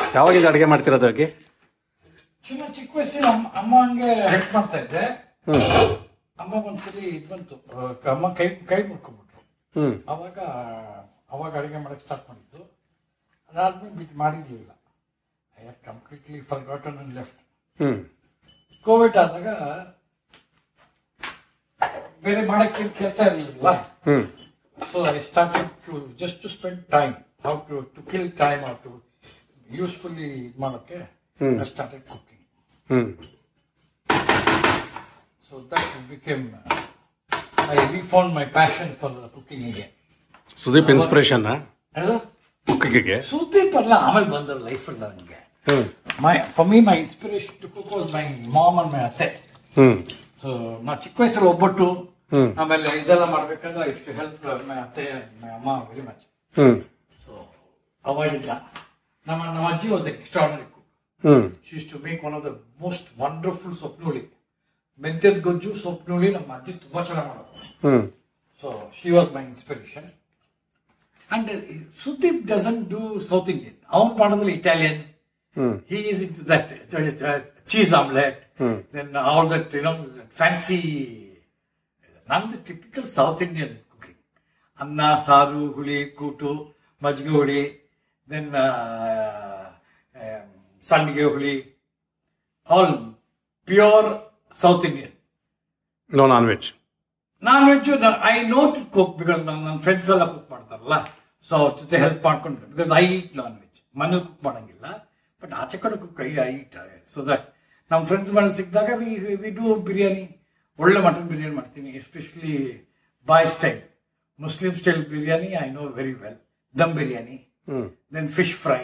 ಯಾವಾಗಿಂದ ಅಡುಗೆ ಮಾಡ್ತಿರೋದು ಹೋಗಿ? ಚಿಕ್ಕ ವಯಸ್ಸಿನ ಅಮ್ಮ ಹಂಗೆ ಹೆಲ್ಪ್ ಮಾಡ್ತಾ ಇದ್ದೆ. ಅಮ್ಮ ಒಂದ್ಸಲಿ ಇದು ಬಂತು, ಅಮ್ಮ ಕೈ ಮುಡ್ಕೊಂಡ್ಬಿಟ್ರು. ಅವಾಗ ಅಡುಗೆ ಮಾಡಕ್ಕೆ ಸ್ಟಾರ್ಟ್ ಮಾಡಿದ್ದು. ಅದಾದ್ಮೇಲೆ ಬಿಟ್ಟು ಮಾಡಿರ್ಲಿಲ್ಲ. I had completely forgotten and left. Covid ಆದಾಗ ಬೇರೆ ಮಾಡಕ್ಕೆ ಕೆಲಸ ಇರಲಿಲ್ಲ. So I started to spend time, how to kill time, how to usefully ಇದು ಮಾಡೋಕ್ಕೆ I started cooking. So that became, I refound my passion for cooking again. Sudeep inspiration ಕುಕ್ಕಿಂಗಿಗೆ? ಸುದೀಪ್ ಅಲ್ಲ, ಆಮೇಲೆ ಬಂದ ಲೈಫಲ್ಲಿ ನನಗೆ. For me, my inspiration to cook was my mom and my ಅತ್ತೆ. So ನಾ ಚಿಕ್ಕ ವಯಸ್ಸಲ್ಲಿ ಒಬ್ಬಟ್ಟು ಆಮೇಲೆ ಇದೆಲ್ಲ ಮಾಡ್ಬೇಕಂದ್ರೆ I used to help my ಅತ್ತೆ and my ಅಮ್ಮ very much. ಸೊ ಅವಾಗಿದ್ದ ನಮ್ಮ ಅಜ್ಜಿ was extraordinary cook. She used to make one of the most wonderful sopnuli. ಮೆಂತ್ಯದ ಗೊಜ್ಜು ಸೊಪ್ನೋಳಿ ನಮ್ಮ ಅಜ್ಜಿ ತುಂಬಾ ಚೆನ್ನಾಗಿ ಮಾಡೋದು. So she was my inspiration. And Sudeep doesn't do South Indian, ಅವ್ನು ಮಾಡೋದ್ರಲ್ಲಿ Italian. He is into that cheese omelette, then all that fancy. ನಂದು ಟಿಪಿಕಲ್ ಸೌತ್ ಇಂಡಿಯನ್ ಕುಕಿಂಗ್. ಅನ್ನ, ಸಾರು, ಹುಳಿ, ಕೂಟು, ಮಜ್ಜಿಗೆ ಹುಳಿ, ದೆನ್ ಸಂಡಿಗೆ ಹುಳಿ, all pure South Indian. No non-veg. Non-veg, I know to cook because ನನ್ನ ಫ್ರೆಂಡ್ಸ್ ಎಲ್ಲ ಕುಕ್ ಮಾಡ್ತಾರಲ್ಲ, ಸೊ ಅವ್ರ ಜೊತೆ ಹೆಲ್ಪ್ ಮಾಡ್ಕೊಂಡು, ಬಿಕಾಸ್ ಐ ಈಟ್ ನಾನ್-ವೆಜ್. ಮನೇಲಿ ಕುಕ್ ಮಾಡಂಗಿಲ್ಲ, ಬಟ್ ಆಚೆ ಕಡೆ cook I eat. So that ನಮ್ಮ ಫ್ರೆಂಡ್ಸ್ ಮನೇಲಿ ಸಿಕ್ಕಿದಾಗ ವಿ ಡೂ ಬಿರಿಯಾನಿ. ಒಳ್ಳೆ ಮಟನ್ ಬಿರಿಯಾನಿ ಮಾಡ್ತೀನಿ, especially bhai style, Muslim style biryani I know very well. Dum biryani, then fish fry.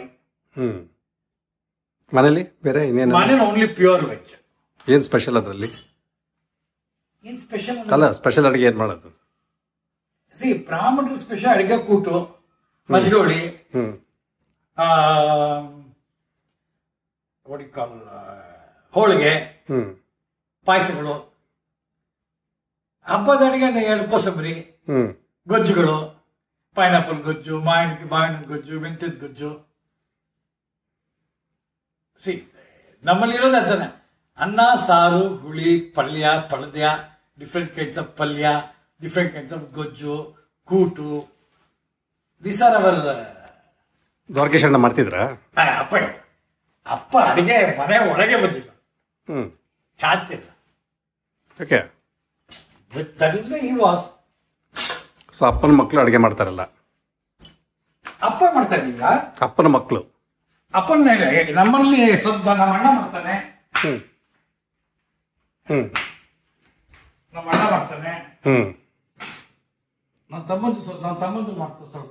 ಮನೇಲಿ ಬೇರೆ ಇನ್ನೇನು? ಮನೇಲಿ ಓನ್ಲಿ ಪ್ಯೂರ್ ವೆಜ್. ಏನು ಸ್ಪೆಷಲ್ ಅದರಲ್ಲಿ? ಏನು ಸ್ಪೆಷಲ್ ಅಲ್ಲ, ಸ್ಪೆಷಲ್ ಅಡುಗೆ ಏನು ಮಾಡೋದು? ಸಿ ಬ್ರಾಹ್ಮಣರ ಸ್ಪೆಷಲ್ ಅಡುಗೆ ಕೂಟು, ಮಜ್ಜಿಗೆ ಹುಳಿ, ಹೋಳಿಗೆ, ಪಾಯಸಗಳು. ಹಬ್ಬದ ಅಡುಗೆ 2 ಕೋಸಂಬರಿ, ಗೊಜ್ಜುಗಳು, ಪೈನಾಪಲ್ ಗೊಜ್ಜು, ಮಾವಿನ ಗೊಜ್ಜು, ಮೆಂತ್ಯದ ಗೊಜ್ಜು. ಸಿ ನಮ್ಮಲ್ಲಿರೋದು ಅದನ್ನ ಅನ್ನ, ಸಾರು, ಹುಳಿ, ಪಲ್ಯ, ಡಿಫ್ರೆಂಟ್ ಕೈಂಡ್ಸ್ ಆಫ್ ಪಲ್ಯ, ಡಿಫ್ರೆಂಟ್ ಕೈಂಡ್ಸ್ ಆಫ್ ಗೊಜ್ಜು, ಕೂಟು. This are our. ದ್ವಾರಕೇಶಣ್ಣ ಮಾಡ್ತಿದ್ರ? ಅಪ್ಪ ಅಡಿಗೆ ಮನೆ ಒಳಗೆ ಬಂದಿಲ್ಲ, ಚಾನ್ಸ್ ಇಲ್ಲ. Okay, that is why he was. So ಅಪ್ಪನ ಮಕ್ಕಳು ಅಡುಗೆ ಮಾಡ್ತಾರಲ್ಲ? ಅಪ್ಪ ಮಾಡ್ತಾ ಇರ್ಲಿಲ್ಲ, ಅಪ್ಪನ ಮಕ್ಕಳು. ಅಪ್ಪನ ನಮ್ಮಲ್ಲಿ ಸ್ವಲ್ಪ ನಮ್ಮ ಅಣ್ಣ ಮಾಡ್ತಾನೆ, ನಮ್ಮ ಅಣ್ಣ ಮಾಡ್ತಾನೆ, ನನ್ನ ತಮ್ಮಂದು ಮಾಡ್ತಾರೆ ಸ್ವಲ್ಪ.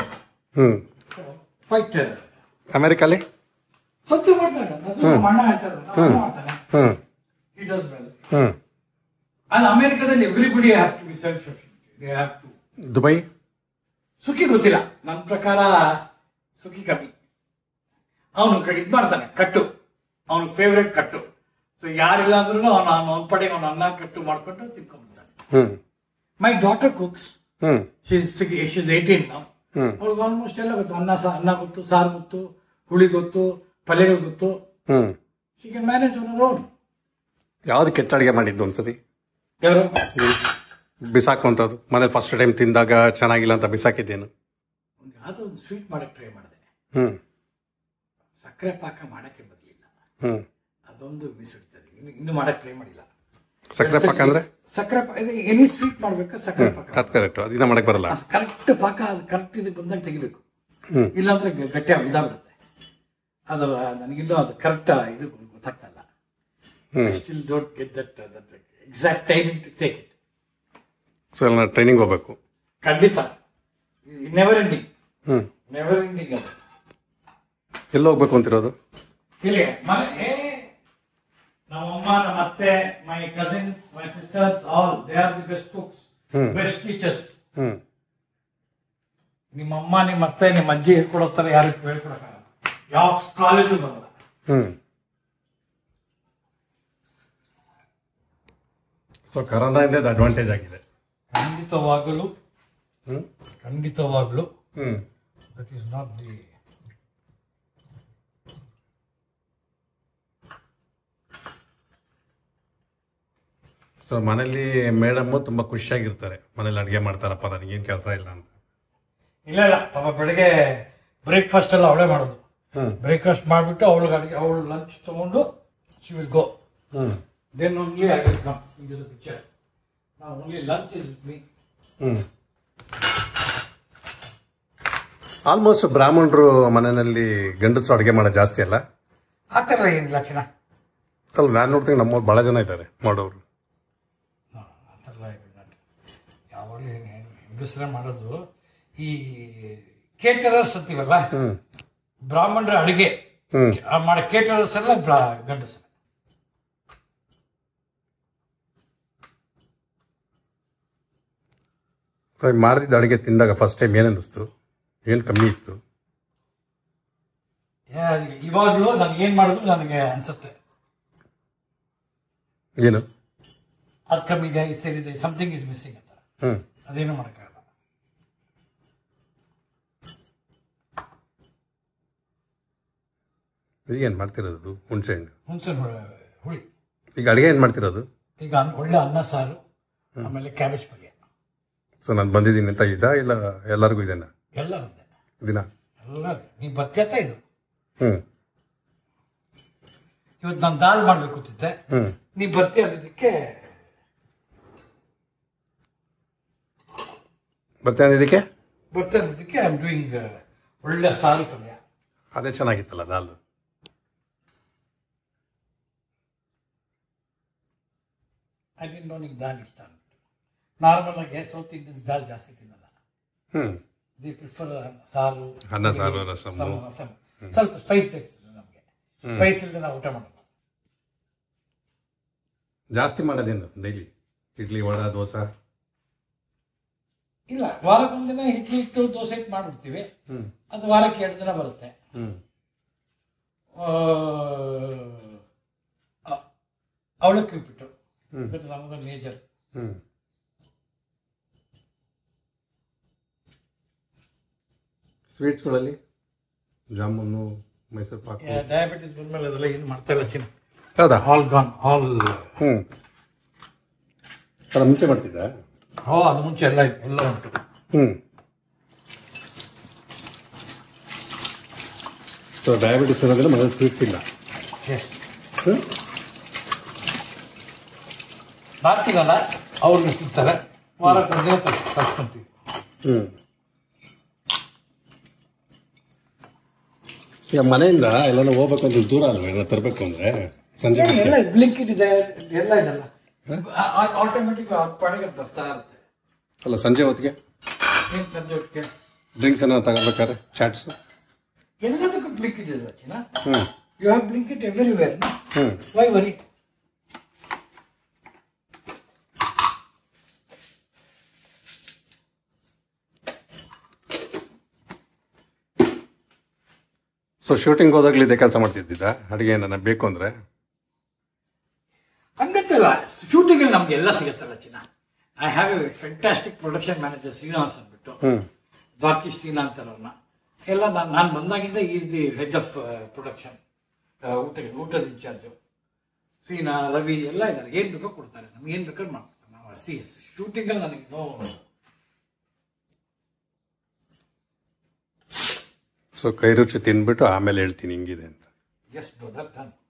ಫೈಟ್ ಅಮೆರಿಕಲ್ಲಿ ಸತ್ತು ಮಾಡ್ತಾನೆ, ನಮ್ಮ ಅಣ್ಣ ಮಾಡ್ತಾನೆ. He does well. ಅಲ್ಲಿ ಅಮೆರಿಕದಲ್ಲಿ everybody have to be self sufficient. They have to. Dubai ಸುಖಿ ಗೊತ್ತಿಲ್ಲ, ನನ್ನ ಪ್ರಕಾರ ಸುಖಿ ಕಮ್ಮಿ. ಅವನು ಇದು ಮಾಡ್ತಾನೆ ಕಟ್ಟು, ಅವನು ಫೇವ್ರೆಟ್ ಕಟ್ಟು. ಸೊ ಯಾರಿಲ್ಲ ಅಂದ್ರೂ ಅವನ ಪಡೆಗೆ ಅವನ ಅನ್ನ ಕಟ್ಟು ಮಾಡ್ಕೊಂಡು ತಿನ್ಕೊಂಡ್ಬಿಡ್ತಾನೆ. My daughter cooks. ಶೀಸ್ 18 ನಾವು. ಅವ್ಳಿಗೆ ಆಲ್ಮೋಸ್ಟ್ ಎಲ್ಲ ಗೊತ್ತು. ಅನ್ನ ಗೊತ್ತು, ಸಾರು ಗೊತ್ತು, ಹುಳಿ ಗೊತ್ತು, ಪಲ್ಯಗಳು ಗೊತ್ತು. She can manage on her own. ಯಾವ್ದು ಕೆಟ್ಟ ಅಡುಗೆ ಮಾಡಿದ್ದು ಒಂದ್ಸತಿ? ಯಾರು ಬಿಸಾಕುವಂಥದ್ದು? ಮನೇಲಿ ಫಸ್ಟ್ ಟೈಮ್ ತಿಂದಾಗ ಚೆನ್ನಾಗಿಲ್ಲ ಅಂತ ಬಿಸಾಕಿದ್ದೇನು? ಯಾವುದೋ ಒಂದು ಸ್ವೀಟ್ ಮಾಡಕ್ಕೆ ಟ್ರೈ ಮಾಡಿದೆ, ಸಕ್ಕರೆ ಪಾಕ ಮಾಡಕ್ಕೆ ಬರಲಿಲ್ಲ. ಅದೊಂದು ಮಿಸ್ ಇರ್ತದೆ. ಇನ್ನು ಮಾಡಕ್ಕೆ ಟ್ರೈ ಮಾಡಿಲ್ಲ. ಸಕ್ಕರೆ ಪಾಕ ಅಂದ್ರೆ? ಸಕ್ಕರೆ ಎನಿ ಸ್ವೀಟ್ ಮಾಡ್ಬೇಕಾ ಸಕ್ಕರೆ ಪಾಕ ಕರೆಕ್ಟ್, ಅದನ್ನ ಮಾಡಕ್ಕೆ ಬರಲ್ಲ. ಕರೆಕ್ಟ್ ಪಾಕ, ಅದು ಕರೆಕ್ಟ್ ಇದು ಬಂದಾಗ ತೆಗಿಬೇಕು, ಇಲ್ಲಾಂದ್ರೆ ಗಟ್ಟಿ ಇದಾಗ್ಬಿಡುತ್ತೆ. ಅದು ನನಗಿನ್ನೂ ಅದು ಕರೆಕ್ಟ್ ಇದು ಗೊತ್ತಾಗ್ತಾ ಇಲ್ಲ. I still don't get that exact timing to take it. So ಎಲ್ಲ ಟ್ರೈನಿಂಗ್ ಹೋಗ್ಬೇಕು ಖಂಡಿತ. ನೆವರ್ ಎಂಡಿಂಗ್ ಅದು. ಎಲ್ಲಿ ಹೋಗ್ಬೇಕು ಅಂತಿರೋದು? ಇಲ್ಲಿ ಮನೆ. ನಮ್ಮಮ್ಮ, ನಮ್ಮ ಅತ್ತೆ, my cousins, my sisters, all they are the best cooks, best teachers. ನಿಮ್ಮಮ್ಮ, ನಿಮ್ಮ ಅತ್ತೆ, ನಿಮ್ಮ ಅಜ್ಜಿ ಹೇಳ್ಕೊಡೋ ಥರ ಯಾರು ಹೇಳ್ಕೊಡಕ್ಕಾಗಲ್ಲ. ಯಾವ ಕಾಲೇಜು ಬರಲ್ಲ. ಸೊ ಕರೋನಾದಿಂದ ಅಡ್ವಾಂಟೇಜ್ ಆಗಿದೆ ಖಂಡಿತವಾಗಲೂ. That is not the so ಮನೇಲಿ ಮೇಡಮ್ಮು ತುಂಬ ಖುಷಿಯಾಗಿರ್ತಾರೆ, ಮನೇಲಿ ಅಡುಗೆ ಮಾಡ್ತಾರಪ್ಪ ನನಗೇನು ಕೆಲಸ ಇಲ್ಲ ಅಂತ. ಇಲ್ಲ ಇಲ್ಲ, ಪಾಪ ಬೆಳಗ್ಗೆ ಬ್ರೇಕ್ಫಾಸ್ಟ್ ಎಲ್ಲ ಅವಳೇ ಮಾಡೋದು. ಬ್ರೇಕ್ಫಾಸ್ಟ್ ಮಾಡಿಬಿಟ್ಟು ಅವಳು ಲಂಚ್ ತೊಗೊಂಡು she will go. Then only I will come into the picture. ನಾ only lunch is with me. Almost ಬ್ರಾಹ್ಮಣರು ಮನೆಯಲ್ಲಿ ಗಂಡಸರು ಅಡುಗೆ ಮಾಡೋದು ಜಾಸ್ತಿ ಅಲ್ಲ? ಆ ಥರ ಏನಿಲ್ಲ ಚಿನ್ನ. ಅಲ್ಲ, ನಾನು ನೋಡ್ತೀನಿ ನಮ್ಮವ್ರು ಭಾಳ ಜನ ಇದ್ದಾರೆ ಮಾಡೋರು. ಆ ಥರ ಇಲ್ಲ, ಯಾವಾಗಲೂ ಹೆಂಗಸರೇ ಮಾಡೋದು. ಈ ಕೇಟರರ್ಸ್ ಅಂತೀವಲ್ಲ, ಬ್ರಾಹ್ಮಣರ ಅಡುಗೆ ಮಾಡೋ ಕೇಟರರ್ಸ್ ಎಲ್ಲ ಗಂಡಸರು. ಮಾಡಿದ ಅಡುಗೆ ತಿಂದಾಗ ಫಸ್ಟ್ ಟೈಮ್ ಏನು ಅನ್ನಿಸ್ತು? ಏನು ಕಮ್ಮಿ ಇತ್ತು? ಇವಾಗಲೂ ನನಗೆ ಏನು ಮಾಡಿದ್ರು ನನಗೆ ಅನ್ಸುತ್ತೆ ಏನು ಅದು ಕಮ್ಮಿ ಇದೆ, ಸೇರಿದೆ, ಸಮಥಿಂಗ್ ಇಸ್ ಮಿಸ್ಸಿಂಗ್ ಅಂತ. ಅದೇನು ಮಾಡೋಕ್ಕಾಗಲ್ಲ. ಈಗ ಏನು ಮಾಡ್ತಿರೋದು? ಹುಣಸೆ ಹುಳಿ. ಈಗ ಅಡುಗೆ ಏನು ಮಾಡ್ತಿರೋದು? ಈಗ ಒಳ್ಳೆ ಅನ್ನ ಸಾರು, ಆಮೇಲೆ ಕ್ಯಾಬೇಜ್ ಪಲ್ಯ. ಸೊ ನಾನು ಬಂದಿದ್ದೀನಿ ಅಂತ ಇದ್ದ, ಇಲ್ಲ ಎಲ್ಲರಿಗೂ ಇದೇನಾ? ಎಲ್ಲ ಬಂದೆ ದಿನ ಎಲ್ಲ. ನೀವು ಬರ್ತೀಯತ್ತ ಇದು? ಇವತ್ತು ನಾನು ದಾಲ್ ಮಾಡ್ಬೇಕು ಅಂತಿದ್ದೆ, ನೀವು ಬರ್ತೀಯ ಅನ್ನೋದಕ್ಕೆ. ಬರ್ತಾ ಅನ್ನೋದಕ್ಕೆ ಐ ಆಮ್ ಡೂಯಿಂಗ್ ಒಳ್ಳೆ ಸಾರು ಪಲ್ಯ. ಅದೇ ಚೆನ್ನಾಗಿತ್ತಲ್ಲ ದಾಲ್. ಐ ಡಿಂಟ್ ನೋ ನಿಂಗೆ ದಾಲ್ ಇಷ್ಟ ಅಂದ್ಬಿಟ್ಟು. ನಾರ್ಮಲ್ ಆಗಿ ಸೌತ್ ಇಂಡಿಯನ್ಸ್ ದಾಲ್ ಜಾಸ್ತಿ ತಿನ್ನಲ್ಲ. ದಿ ಪ್ರಿಫರ್ ಸಾರು, ಅನ್ನ ಸಾರು, ರಸಮ್. ಸ್ವಲ್ಪ ಸ್ಪೈಸ್ ಬೇಕು ನಮಗೆ. ಸ್ಪೈಸ್ ಇಲ್ಲದೆ ನಾವು ಊಟ ಮಾಡೋದು. ಜಾಸ್ತಿ ಮಾಡೋದೇನು ಡೈಲಿ? ಇಡ್ಲಿ, ವಡ, ದೋಸೆ? ಇಲ್ಲ, ವಾರಕ್ಕೊಂದಿನ ಇಡ್ಲಿ ಇಟ್ಟು ದೋಸೆ ಇಟ್ಟು ಮಾಡಿಬಿಡ್ತೀವಿ. ಅದು ವಾರಕ್ಕೆ 2 ದಿನ ಬರುತ್ತೆ. ಅವಳಕ್ಕಿ ಉಪ್ಪಿಟ್ಟು ನಮ್ಮದು ಮೇಜರ್. ಸ್ವೀಟ್ಸ್ಗಳಲ್ಲಿ ಜಾಮೂನು, ಮೈಸೂರು ಪಾಕ್. ಡಯಾಬಿಟಿಸ್ ಬಂದ್ಮೇಲೆ ಅದೆಲ್ಲ ಏನು ಮಾಡ್ತಾ ಇಲ್ಲ ಚಿನ್ನ. ಹೌದಾ? All gone, all. ಅಲ್ಲ, ಮುಂಚೆ ಮಾಡ್ತಿದ್ದ? ಅದು ಮುಂಚೆ ಎಲ್ಲ ಉಂಟು. ಸೊ ಡಯಾಬಿಟಿಸ್ ಅನ್ನೋದಿಲ್ಲ, ಮನೇಲಿ ಸ್ವೀಟ್ಸ್ ಇಲ್ಲ. ಮಾಡ್ತೀವಲ್ಲ, ಅವ್ರಿಗೆ ಸಿಗ್ತಾರೆ. ವಾರಕ್ಕೊಂದೇ ತರ್ಸ್ಕೊಂತೀವಿ. ಈಗ ಮನೆಯಿಂದ ಎಲ್ಲಾನು ಹೋಗ್ಬೇಕು ಅಂದ್ರೆ ದೂರ ಅಲ್ವ ಎಲ್ಲ ತರಬೇಕು ಅಂದ್ರೆ? ಸಂಜೆ ಎಲ್ಲ ಬ್ಲಿಂಕಿಟ್ ಇದೆ, ಎಲ್ಲ ಇದೆಲ್ಲ ಆಟೋಮೆಟಿಕ್ ಪಡೆಗೆ ಬರ್ತಾ ಇರುತ್ತೆ. ಅಲ್ಲ, ಸಂಜೆ ಹೊತ್ತಿಗೆ ಏನು ಸಂಜೆ ಹೊತ್ತಿಗೆ ಡ್ರಿಂಕ್ಸ್ ಏನಾದ್ರು ತಗೋಬೇಕಾದ್ರೆ ಚಾಟ್ಸ್ ಎಲ್ಲದಕ್ಕೂ ಬ್ಲಿಂಕಿಟ್ ಇದೆ ಚಿನ್ನ. You have Blinkit everywhere. Why worry? So shooting ಹೋದಾಗಲಿ ಇದೇ ಕೆಲಸ ಮಾಡ್ತಿದ್ದಿದ್ದ? ಅಡುಗೆ ಏನಾರ ಬೇಕು ಅಂದರೆ? ಹಂಗಂತಲ್ಲ, ಶೂಟಿಂಗಲ್ಲಿ ನಮ್ಗೆ ಎಲ್ಲ ಸಿಗುತ್ತಲ್ಲ ಚಿನ್ನ. I have a fantastic production manager Srinivas ಅಂದ್ಬಿಟ್ಟು, ದ್ವಾಕಿಶ್ ಸೀನಾ ಅಂತಾರವ್ರನ್ನ ಎಲ್ಲ. ನಾನು ಬಂದಾಗಿಂದ is the head of production, ಊಟದ ಇನ್ಚಾರ್ಜು. ಸೀನಾ, ರವಿ ಎಲ್ಲ ಇದ್ದಾರೆ. ಏನು ಬೇಕೋ ಕೊಡ್ತಾರೆ, ನಮ್ಗೆ ಏನು ಬೇಕಾದ್ರೂ ಮಾಡ್ಕೊಡ್ತಾರೆ. ನಾವು ಶೂಟಿಂಗಲ್ಲಿ ನನಗೆ ಸೊ ಕೈ ರುಚಿ ತಿಂದ್ಬಿಟ್ಟು ಆಮೇಲೆ ಹೇಳ್ತೀನಿ ಹಿಂಗಿದೆ ಅಂತ. Yes brother, done.